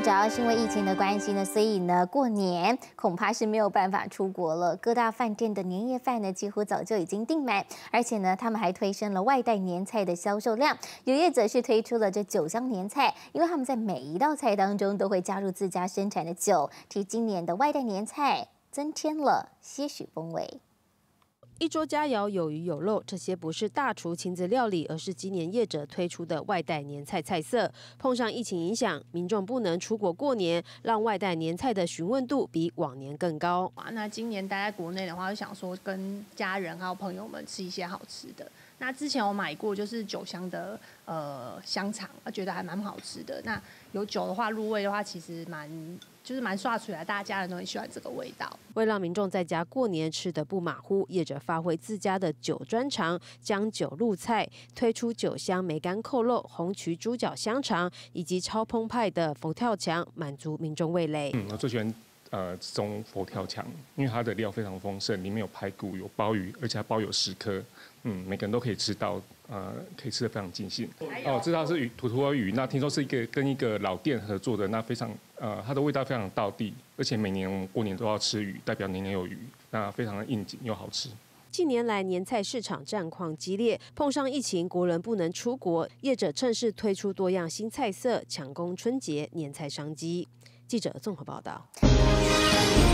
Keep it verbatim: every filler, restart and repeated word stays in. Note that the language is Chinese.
主要是因为疫情的关系呢，所以呢，过年恐怕是没有办法出国了。各大饭店的年夜饭呢，几乎早就已经订满，而且呢，他们还推升了外带年菜的销售量。有业者是推出了这酒香年菜，因为他们在每一道菜当中都会加入自家生产的酒，替今年的外带年菜增添了些许风味。 一桌佳肴有鱼有肉，这些不是大厨亲自料理，而是今年业者推出的外带年菜菜色。碰上疫情影响，民众不能出国过年，让外带年菜的询问度比往年更高。 那今年待在国内的话，就想说跟家人还有朋友们吃一些好吃的。那之前我买过就是酒香的呃香肠，我觉得还蛮好吃的。那有酒的话入味的话，其实蛮。 就是蛮刷出来，大家家人都很喜欢这个味道。 为让民众在家过年吃得不马虎，业者发挥自家的酒专长，将酒入菜，推出酒香梅干扣肉、红曲猪脚香肠以及超澎湃的佛跳墙，满足民众味蕾。 嗯，我最喜欢呃这种佛跳墙，因为它的料非常丰盛，里面有排骨、有鲍鱼，而且它包有十颗。 嗯，每个人都可以吃到，呃，可以吃得非常尽兴。哦，这道是鱼土土耳鱼，那听说是一个跟一个老店合作的，那非常呃，它的味道非常道地，而且每年我们过年都要吃鱼，代表年年有余，那非常的应景又好吃。 近年来，年菜市场战况激烈，碰上疫情，国人不能出国，业者趁势推出多样新菜色，抢攻春节年菜商机。记者综合报道。